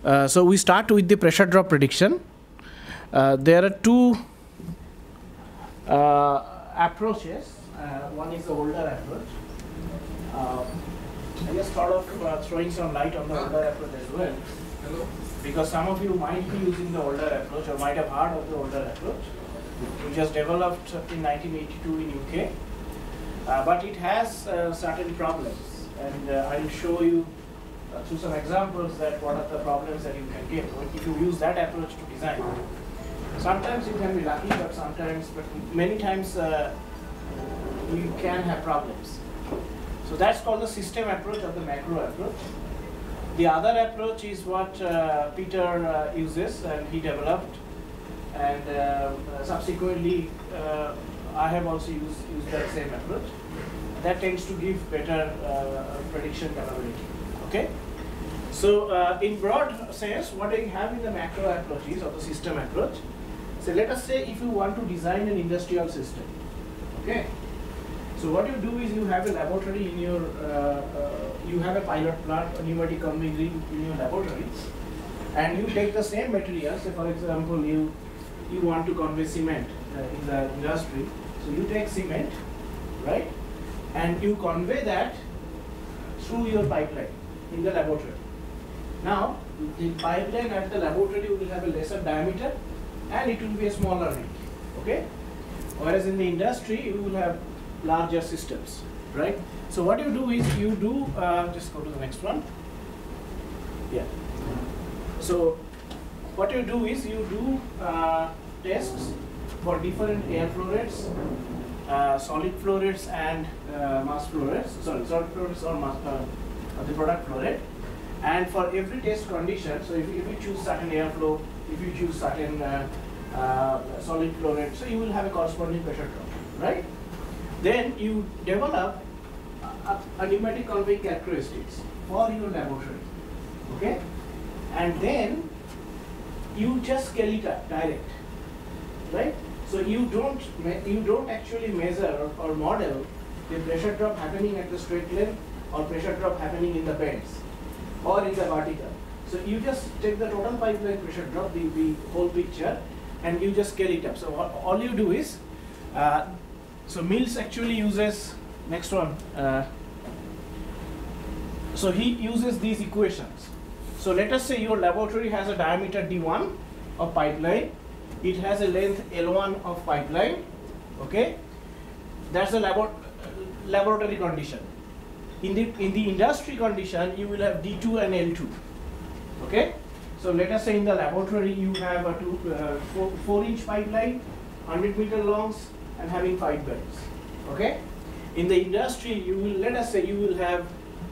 So we start with the pressure drop prediction. There are two approaches. One is the older approach. I just thought of throwing some light on the older approach as well. Hello. Because some of you might be using the older approach or might have heard of the older approach, which was developed in 1982 in UK. But it has certain problems, and I will show you through some examples that what are the problems that you can get if you use that approach to design. Sometimes you can be lucky, but many times you can have problems. So that's called the system approach or the macro approach. The other approach is what Peter uses and he developed, and subsequently I have also used that same approach. That tends to give better prediction capability. Okay? So in broad sense, what we have in the macro approach is, or the system approach. So let us say if you want to design an industrial system. Okay? So what you do is you have a laboratory in your, you have a pilot plant, a pneumatic conveying in your laboratory, and you take the same material. Say for example, you want to convey cement in the industry. So you take cement, right, and you convey that through your pipeline in the laboratory. Now, the pipeline at the laboratory will have a lesser diameter and it will be a smaller ring, okay? Whereas in the industry, you will have larger systems, right? So what you do is you do, just go to the next one. Yeah. So what you do is you do tests for different air flow rates, solid flow rates and mass flow rates, solid flow rates or mass, the product flow rate. And for every test condition, so if you choose certain airflow, if you choose certain solid flow rate, so you will have a corresponding pressure drop, right? Then you develop a pneumatic conveying characteristics for your laboratory, okay? And then you just scale it up direct, right? So you don't actually measure or model the pressure drop happening at the straight line or pressure drop happening in the bends or in the vertical. So you just take the total pipeline pressure drop, the whole picture, and you just scale it up. So all you do is, so Mills actually uses, next one, so he uses these equations. So let us say your laboratory has a diameter D1 of pipeline, it has a length L1 of pipeline, okay? That's the laboratory condition. In the industry condition, you will have D2 and L2, okay? So let us say in the laboratory you have a 4-inch pipeline, 100 meter longs, and having 5 bends, okay? In the industry, you will, let us say you will have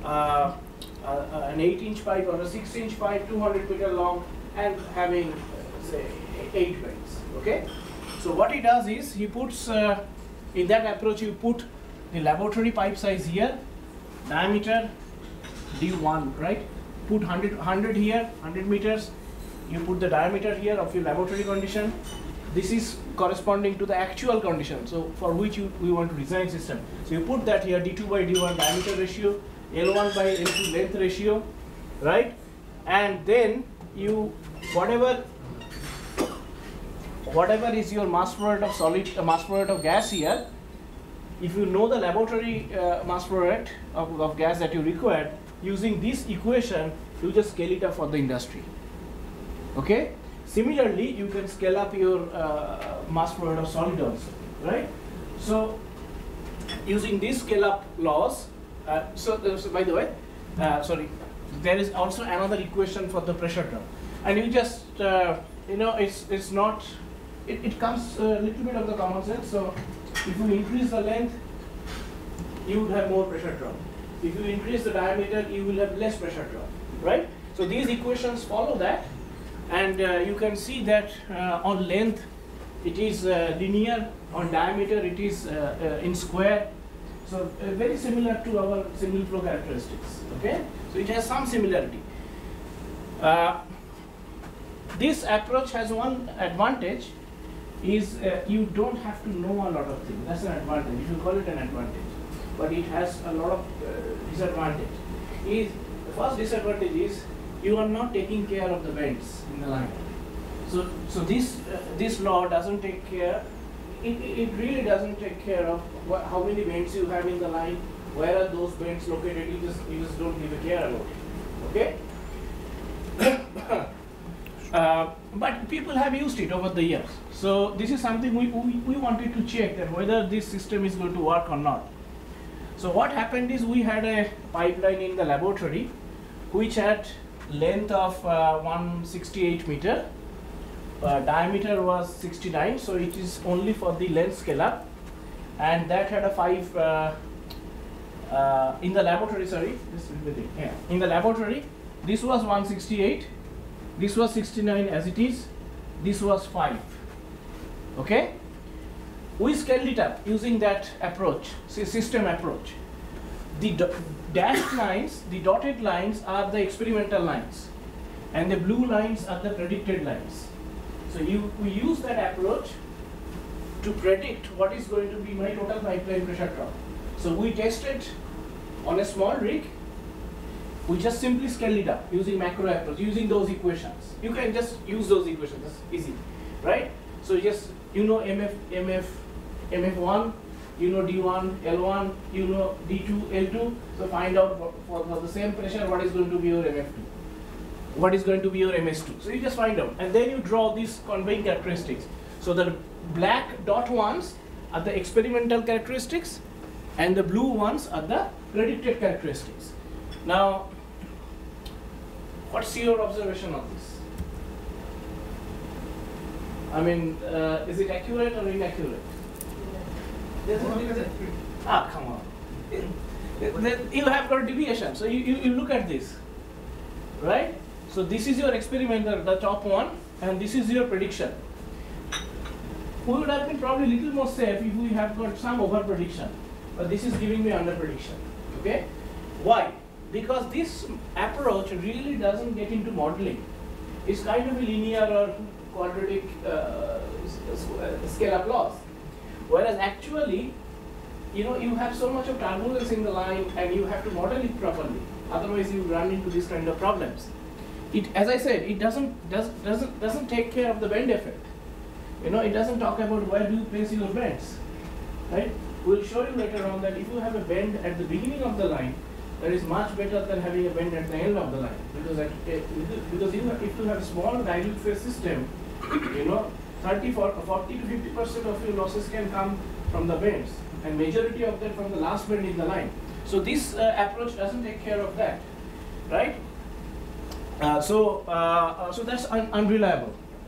an 8-inch pipe or a 6-inch pipe, 200 meter long, and having say 8 bends, okay? So what he does is he puts, in that approach you put the laboratory pipe size here, diameter D1, right? Put 100 here, 100 meters. You put the diameter here of your laboratory condition. This is corresponding to the actual condition, so for which we want to design system. So you put that here, D2 by D1 diameter ratio, L1 by L2 length ratio, right? And then you, whatever is your mass flow rate of solid, mass flow rate of gas here, if you know the laboratory mass flow rate of gas that you require, using this equation, you just scale it up for the industry. Okay? Similarly, you can scale up your mass flow rate of solid also, right? So, using these scale up laws, so by the way, sorry, there is also another equation for the pressure drop, and you just you know, it's not, it comes a little bit of the common sense. So if you increase the length, you would have more pressure drop. If you increase the diameter, you will have less pressure drop, right? So these equations follow that, and you can see that on length it is linear, on diameter it is in square. So very similar to our single flow characteristics, okay? So it has some similarity. This approach has one advantage, is you don't have to know a lot of things. That's an advantage, if you call it an advantage. But it has a lot of disadvantage. The first disadvantage is you are not taking care of the bends in the line. So this law doesn't take care. It really doesn't take care of how many bends you have in the line, where are those bends located. You just don't give a care about it. Okay. But people have used it over the years. So this is something we wanted to check that whether this system is going to work or not. So what happened is we had a pipeline in the laboratory which had length of 168 meter, diameter was 69, so it is only for the length scale up, and that had a 5 in the laboratory, sorry, this will be the, yeah. In the laboratory, this was 168, this was 69 as it is, this was 5. Okay? We scaled it up using that approach, system approach. The dashed lines, the dotted lines are the experimental lines, and the blue lines are the predicted lines. So we use that approach to predict what is going to be my total pipeline pressure drop. So we tested on a small rig. We just simply scale it up using macro approach, using those equations. You can just use those equations, that's easy, right? So just, you know, MF1, you know D1, L1, you know D2, L2. So find out for the same pressure what is going to be your MF2, what is going to be your MS2. So you just find out, and then you draw these conveying characteristics. So the black dot ones are the experimental characteristics, and the blue ones are the predicted characteristics. Now, what's your observation on this? I mean, is it accurate or inaccurate? Ah, come on. You have got deviation. So you look at this, right? So this is your experimental, the top one, and this is your prediction. We would have been probably a little more safe if we have got some over prediction, but this is giving me under prediction. Okay? Why? Because this approach really doesn't get into modeling. It's kind of a linear or quadratic scale-up loss. Whereas actually, you know, you have so much of turbulence in the line, and you have to model it properly. Otherwise, you run into these kind of problems. It, as I said, it doesn't take care of the bend effect. You know, it doesn't talk about where do you place your bends, right? We'll show you later on that if you have a bend at the beginning of the line, that is much better than having a bend at the end of the line, because if you have a small dilute phase system, you know, 40 to 50% of your losses can come from the bends, and majority of them from the last bend in the line. So this approach doesn't take care of that, right? So that's unreliable.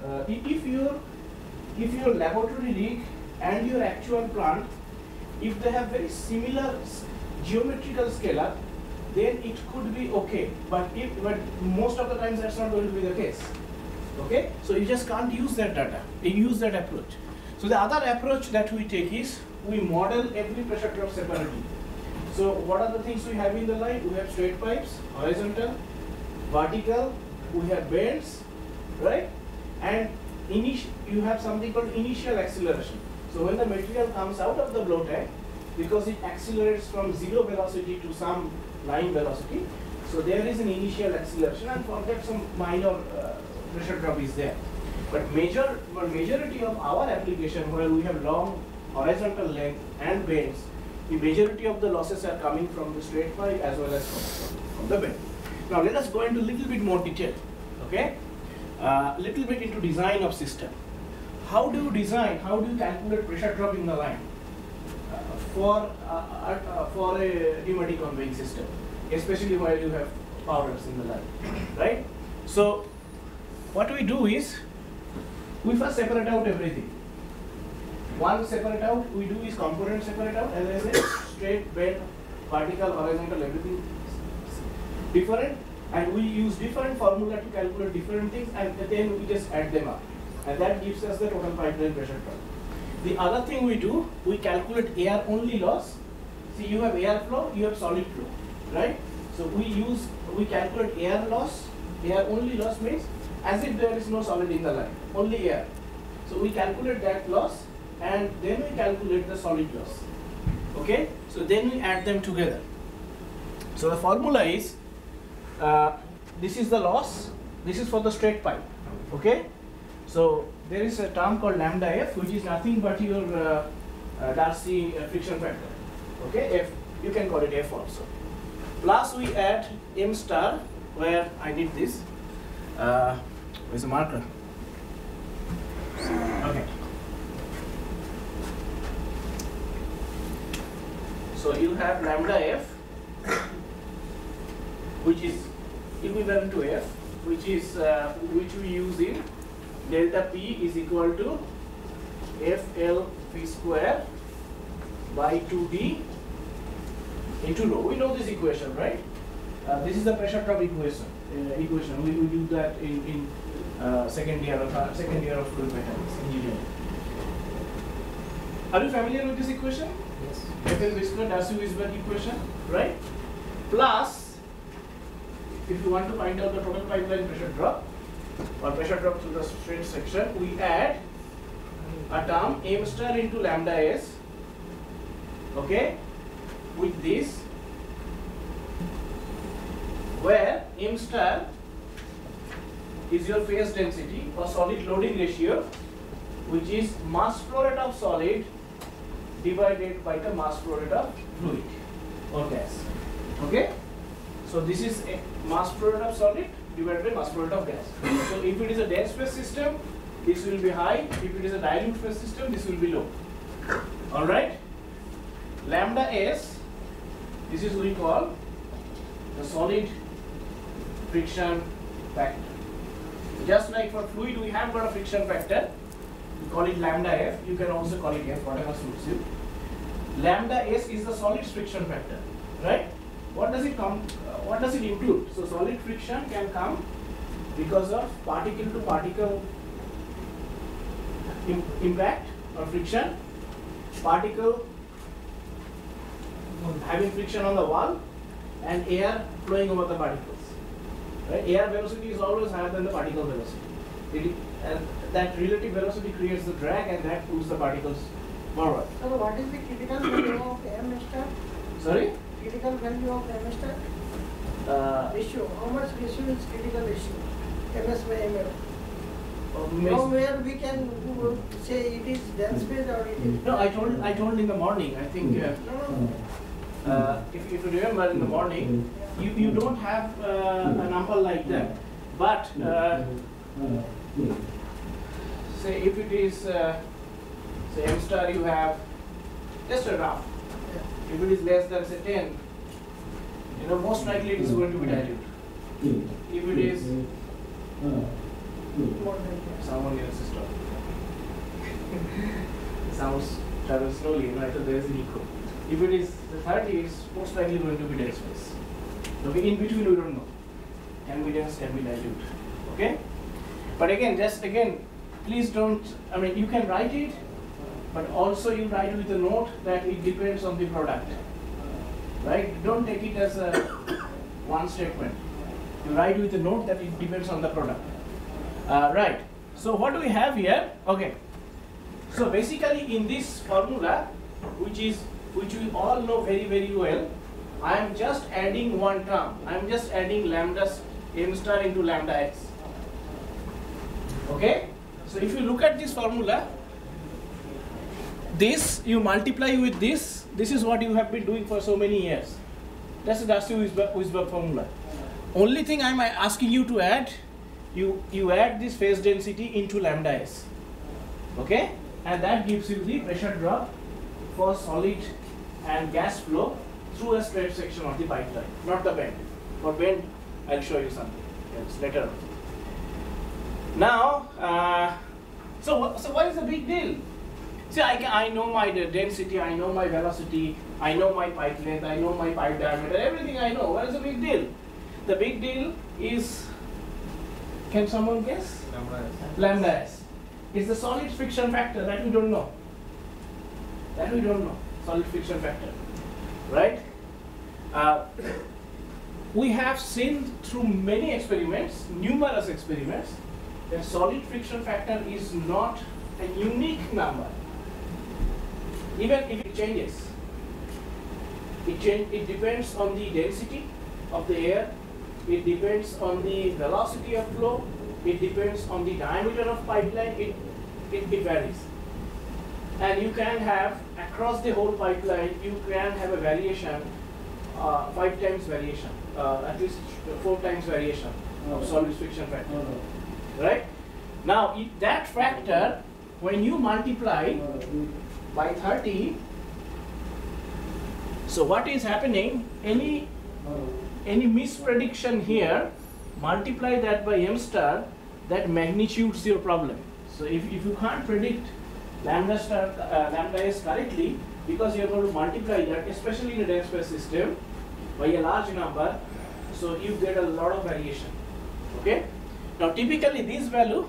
If your laboratory rig and your actual plant, if they have very similar geometrical scale-up, then it could be okay. But most of the times that's not going to be the case. Okay? So you just can't use that data. You use that approach. So the other approach that we take is we model every pressure drop separately. So what are the things we have in the line? We have straight pipes, horizontal, vertical, we have bends, right? And you have something called initial acceleration. So when the material comes out of the blow tank, because it accelerates from 0 velocity to some line velocity, so there is an initial acceleration, and for that some minor pressure drop is there. But majority of our application, where we have long horizontal length and bends, the majority of the losses are coming from the straight pipe as well as from the bend. Now let us go into a little bit more detail, okay? Little bit into design of system. How do you design, how do you calculate pressure drop in the line for a pneumatic conveying system, especially while you have powders in the line, right? So what we do is, we first separate out everything. One separate out we do is component separate out, as I said, straight, bend, vertical, horizontal, everything different, and we use different formula to calculate different things, and then we just add them up, and that gives us the total pipeline pressure drop. The other thing we do, we calculate air only loss. See, you have air flow, you have solid flow, right? So we calculate air loss. Air only loss means as if there is no solid in the line, only air. So we calculate that loss, and then we calculate the solid loss. Okay? So then we add them together. So the formula is this is the loss. This is for the straight pipe. Okay. So there is a term called lambda F, which is nothing but your Darcy friction factor. Okay, F, you can call it F also. Plus we add M star, where I did this. Where's the marker? Okay. So you have lambda F, which is equivalent to F, which which we use in delta P is equal to FL P square by 2D into rho. We know this equation, right? This is the pressure drop equation. We will do that in second year of fluid mechanics engineering. Are you familiar with this equation? Yes. FL P square Darcy Weisbach equation, right? Plus, if you want to find out the total pipeline pressure drop or pressure drop through the straight section, we add a term M star into lambda S, okay, with this, where M star is your phase density or solid loading ratio, which is mass flow rate of solid divided by the mass flow rate of fluid or gas. Okay, so this is a mass flow rate of solid divided by mass flow rate of gas. So if it is a dense phase system, this will be high. If it is a dilute phase system, this will be low. All right. Lambda S, this is what we call the solid friction factor. Just like for fluid, we have got a friction factor. We call it lambda F. You can also call it F, whatever suits you. Lambda S is the solid friction factor, right? What does it come? What does it include? So solid friction can come because of particle to particle impact or friction, particle having friction on the wall, and air flowing over the particles. Right? Air velocity is always higher than the particle velocity. And that relative velocity creates the drag, and that pulls the particles forward. So what is the critical value of M star? Sorry? Critical value of M star? Ratio. How much ratio is critical ratio? MS by ML. From where we can say it is dense phase or it is. No, I told in the morning. I think. If you remember in the morning, you don't have a number like that, but say if it is say M star, you have just a rough. If it is less than say 10, most likely it is going to be dilute. If it is someone else is talking. Sounds travel slowly, so there is an echo. If it is 30, it's most likely going to be dense phase. Okay, in between we don't know. Can be dense, can be dilute. Okay? But again, please don't, you can write it, but also you write with a note that it depends on the product. Right? Don't take it as a one statement. You write with a note that it depends on the product. Right. So what do we have here? Okay. So basically in this formula, which we all know very, very well, I am just adding one term. I am just adding lambda M star into lambda S. Okay? So if you look at this formula, this you multiply with this is what you have been doing for so many years. That's the Darcy Weisbach formula. Only thing I am asking you to add, you add this phase density into lambda S. Okay? And that gives you the pressure drop for solid and gas flow through a straight section of the pipeline, not the bend. For bend, I'll show you something else later. Now, so what is the big deal? See, I know my density, I know my velocity, I know my pipe length, I know my pipe diameter, everything I know. What is the big deal? The big deal is, can someone guess? Lambda S. It's the solid friction factor that we don't know. Solid friction factor, right? We have seen through many experiments, numerous experiments, that solid friction factor is not a unique number. Even if it changes, it depends on the density of the air, it depends on the velocity of flow, it depends on the diameter of pipeline, it varies. And you can have, across the whole pipeline, you can have a variation, 5 times variation, at least 4 times variation of solid friction factor. Right? Now, that factor, when you multiply by 30, so what is happening, any misprediction here, multiply that by m star, that magnitudes your problem. So if you can't predict lambda s correctly, because you're going to multiply that, especially in a dense space system, by a large number, so you get a lot of variation. Okay? Now typically this value,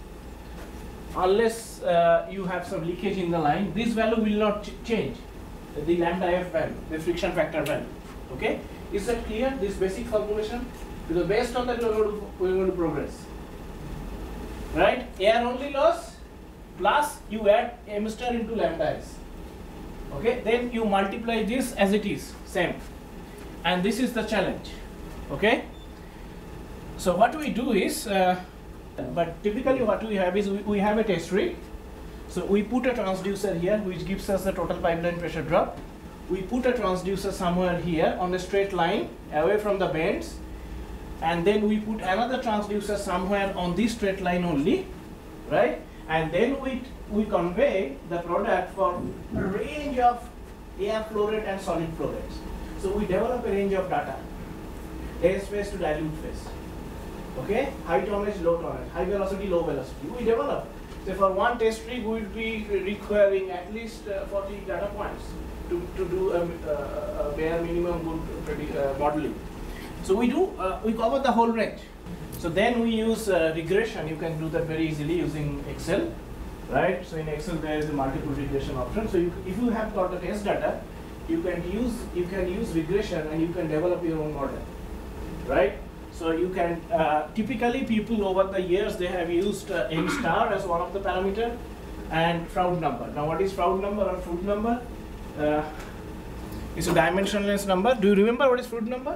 unless you have some leakage in the line, this value will not change, the lambda f value, the friction factor value. Okay? Is that clear, this basic formulation? Because based on that we're going to progress. Right? Air only loss plus you add m star into lambda s. Okay? Then you multiply this as it is, same. And this is the challenge. Okay? So what we do is, but typically what we have is we have a test rig. So we put a transducer here which gives us the total pipeline pressure drop. We put a transducer somewhere here on a straight line away from the bends, and then we put another transducer somewhere on this straight line only, right? And then we convey the product for a range of air flow rate and solid flow rates. So we develop a range of data, dense phase to dilute phase. Okay, high tonnage, low tonnage, high velocity, low velocity. We develop. So for one test rig, we will be requiring at least 40 data points to do a bare minimum good modeling. So we cover the whole range. So then we use regression. You can do that very easily using Excel, right? So in Excel there is a multiple regression option. So if you have got the test data, you can use regression and you can develop your own model, right? So you can typically people over the years they have used m star as one of the parameter and Froude number. Now what is Froude number or Froude number? It's a dimensionless number. Do you remember what is Froude number?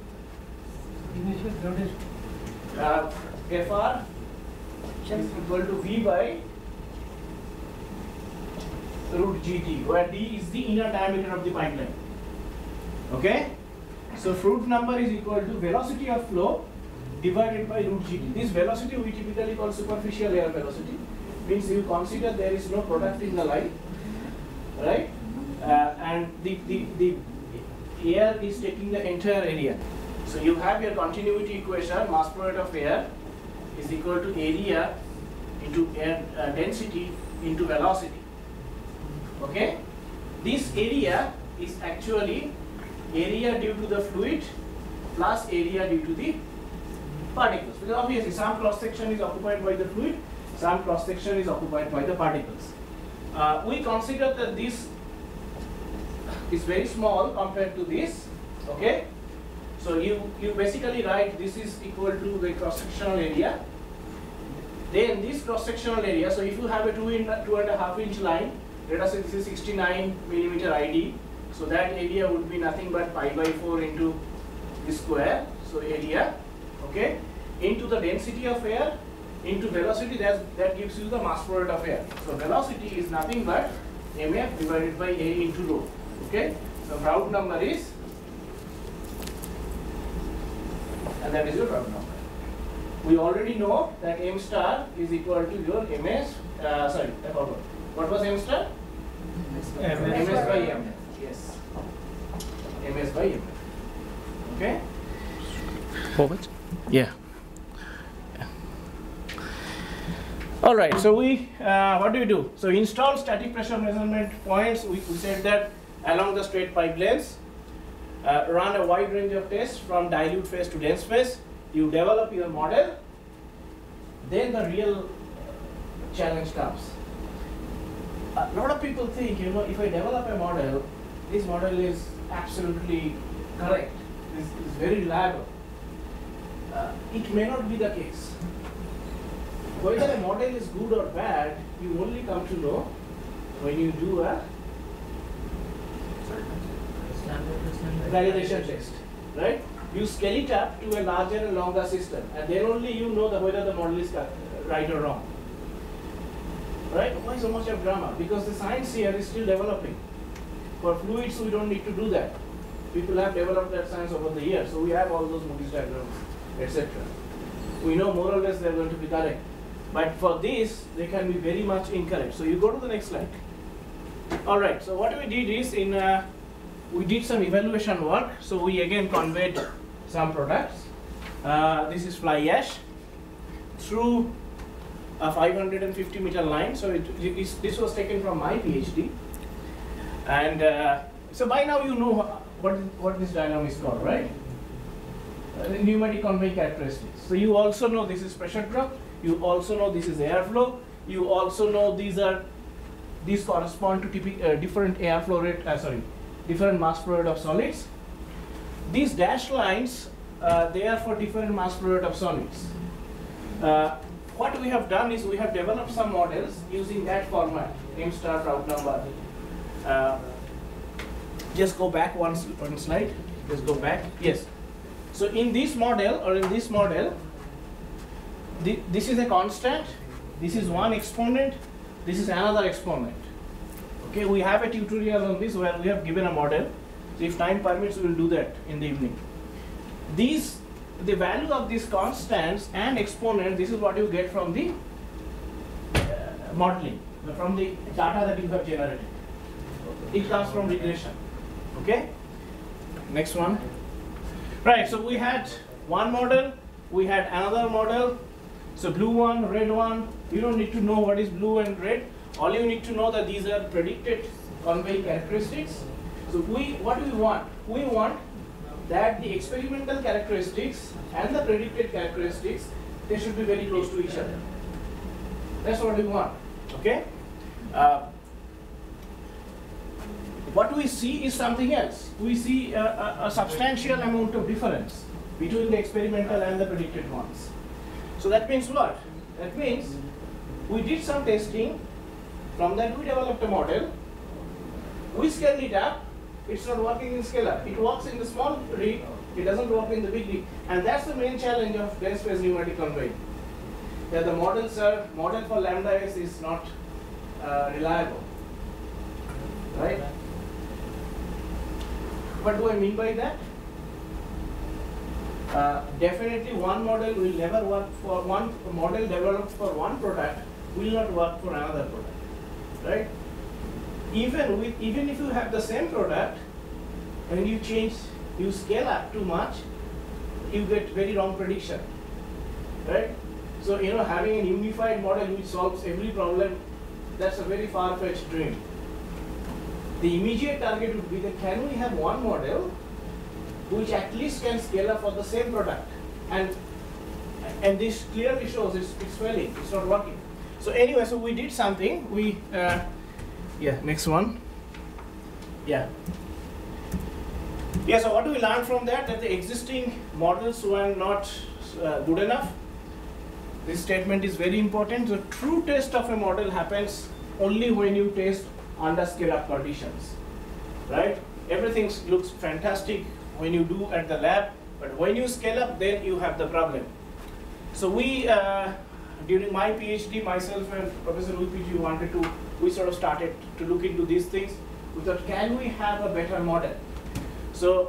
Fr is equal to V by root GT, where D is the inner diameter of the pipeline. Okay? So Froude number is equal to velocity of flow divided by root GT. This velocity we typically call superficial air velocity. Means you consider there is no product in the line, right? And the air is taking the entire area. So you have your continuity equation, mass flow rate of air is equal to area into air density into velocity. Okay? This area is actually area due to the fluid plus area due to the particles. Because obviously some cross section is occupied by the fluid, some cross section is occupied by the particles. We consider that this is very small compared to this. Okay? So you basically write this is equal to the cross sectional area. Then this cross sectional area, so if you have a 2.5 inch line, let us say this is 69 millimeter ID. So that area would be nothing but pi by 4 into this square. So area, okay, into the density of air, into velocity, that gives you the mass flow rate of air. So velocity is nothing but mf divided by a into rho. Okay, so Froude number is, and that is your Froude number. We already know that m star is equal to your ms. Sorry, I forgot. What was m star? ms by m. Yes, ms by m. Okay. Forward. Yeah. All right. So we what do we do? So install static pressure measurement points. We said that along the straight pipelines. Run a wide range of tests from dilute phase to dense phase. You develop your model. Then the real challenge comes. A lot of people think, you know, if I develop a model, this model is absolutely correct. This is very reliable. It may not be the case. Whether a model is good or bad, you only come to know when you do a validation test, right? you scale it up to a larger and longer system, and then only you know whether the model is right or wrong. Right? Why so much of drama? Because the science here is still developing. For fluids, we don't need to do that. People have developed that science over the years, so we have all those Moody's diagrams, etc. We know more or less they're going to be correct. But for this, they can be very much incorrect. So you go to the next slide. All right, so what we did is, we did some evaluation work. So we again conveyed some products. This is fly ash through a 550 meter line. So this was taken from my PhD. And so by now you know what this diagram is called, right? Pneumatic conveying characteristics. So you also know this is pressure drop. You also know this is airflow. You also know these correspond to different airflow rate. Different mass flow rate of solids. These dashed lines, they are for different mass flow rate of solids. What we have done is we have developed some models using that format, name star route number. Just go back one slide. Just go back. Yes. So in this model, this is a constant. This is one exponent. This is another exponent. Okay, we have a tutorial on this where we have given a model. So if time permits, we will do that in the evening. The value of these constants and exponent, this is what you get from the modeling, from the data that you have generated. It comes from regression. Okay? Next one. Right, so we had one model, we had another model. So blue one, red one. You don't need to know what is blue and red. All you need to know that these are predicted conveying characteristics. So what do we want? We want that the experimental characteristics and the predicted characteristics, they should be very close to each other. That's what we want. Okay? What we see is something else. We see a substantial amount of difference between the experimental and the predicted ones. So that means what? That means we did some testing. From that we developed a model. We scaled it up. It's not working in scalar. It works in the small rig. It doesn't work in the big rig. And that's the main challenge of dense space pneumatic conveying. That the model for lambda s is not reliable. Right? What do I mean by that? Definitely one model will never work for one model developed for one product will not work for another product. Right? Even if you have the same product, when you scale up too much, you get very wrong prediction. Right? So having a unified model which solves every problem, that's a very far-fetched dream. The immediate target would be that can we have one model which at least can scale up for the same product, and this clearly shows it's failing, it's not working. So anyway, so we did something. Next one. So what do we learn from that? That the existing models were not good enough. This statement is very important. The true test of a model happens only when you test under scale-up conditions, right? Everything looks fantastic when you do at the lab, but when you scale up, then you have the problem. So we, during my PhD, myself and Professor UPG we sort of started to look into these things. We thought, can we have a better model? So,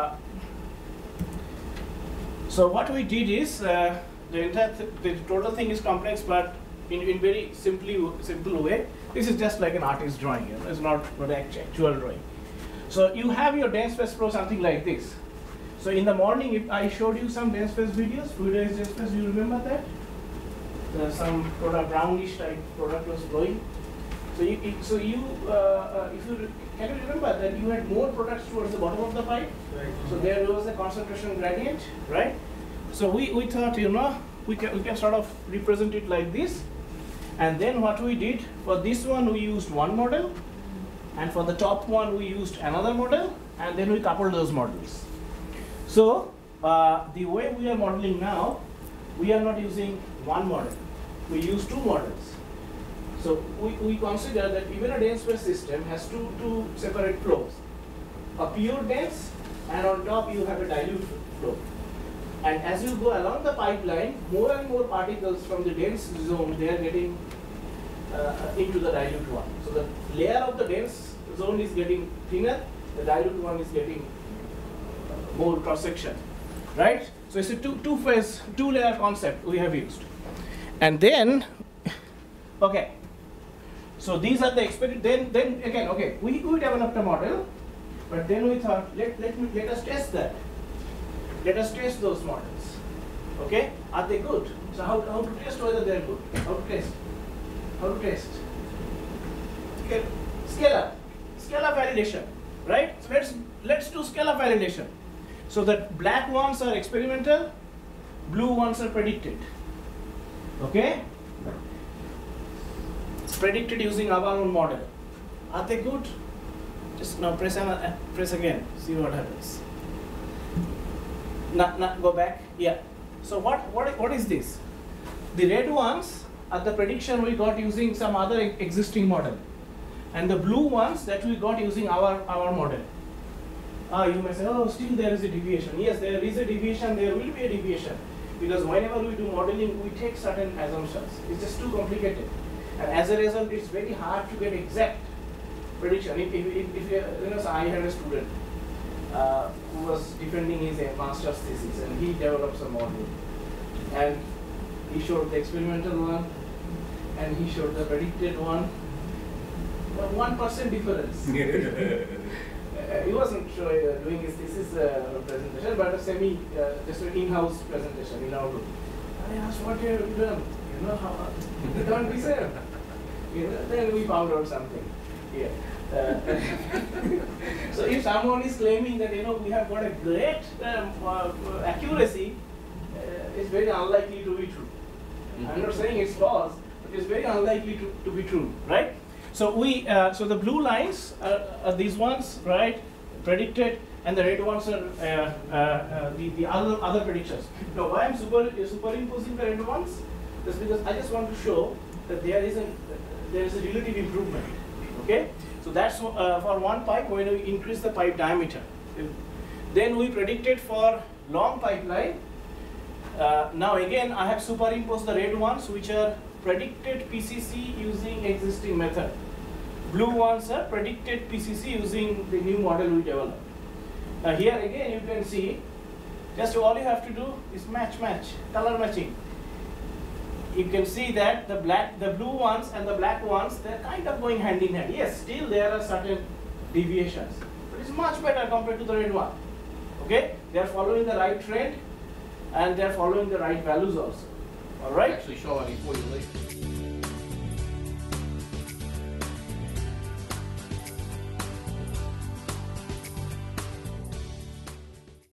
what we did is, the total thing is complex, but in very simple way. This is just like an artist's drawing. It's not an actual drawing. So you have your dense space flow something like this. So in the morning, if I showed you some dense space videos, fluidized dense space, do you remember that? Some product, brownish type product was flowing. So can you remember that you had more products towards the bottom of the pipe? Right. So there was a concentration gradient, right? So we thought, we can sort of represent it like this. And then what we did, for this one we used one model, and for the top one we used another model, and then we coupled those models. So the way we are modeling now, we are not using one model, we use two models. So we consider that even a dense space system has two separate flows, a pure dense and on top you have a dilute flow. And as you go along the pipeline, more and more particles from the dense zone, they are getting into the dilute one. So the layer of the dense zone is getting thinner, the dilute one is getting more cross section, right? So it's a two layer concept we have used. And then, okay, so these are the expected, then again, okay, we developed a model, but then we thought, let us test that. Let us test those models, okay? Are they good? So how to test whether they are good? How to test? Okay. Scalar validation, right? So let's do scalar validation. So the black ones are experimental, blue ones are predicted. Okay? Predicted using our own model. Are they good? Just now press again. See what happens. Go back. Yeah. So what is this? The red ones are the prediction we got using some other existing model, and the blue ones that we got using our model. You may say, oh, still there is a deviation. Yes, there is a deviation. There will be a deviation because whenever we do modeling, we take certain assumptions. It's just too complicated, and as a result, it's very hard to get exact prediction. If so I had a student who was defending his master's thesis, and he developed some model, and he showed the experimental one, and he showed the predicted one. 1% difference. He wasn't doing his thesis presentation, but a just an in-house presentation in our group. I asked, what have you done? You know, how you can't be same. Then we found out something. Yeah. So if someone is claiming that we have got a great accuracy, it's very unlikely to be true. I'm not saying it's false, but it's very unlikely to be true, right? So so the blue lines are these ones, right? Predicted, and the red ones are the other predictions. Now, why I'm superimposing the red ones? Just because I just want to show that there is a relative improvement. Okay, so that's for one pipe when we increase the pipe diameter. Then we predicted for long pipeline. Now again, I have superimposed the red ones, which are predicted PCC using existing method. Blue ones are predicted PCC using the new model we developed. Now here again, you can see, just all you have to do is match, color matching. You can see that the blue ones and the black ones, they're kind of going hand in hand. Yes, still there are certain deviations, but it's much better compared to the red one. Okay, they are following the right trend, and they are following the right values also. All right. Actually, show it before you leave.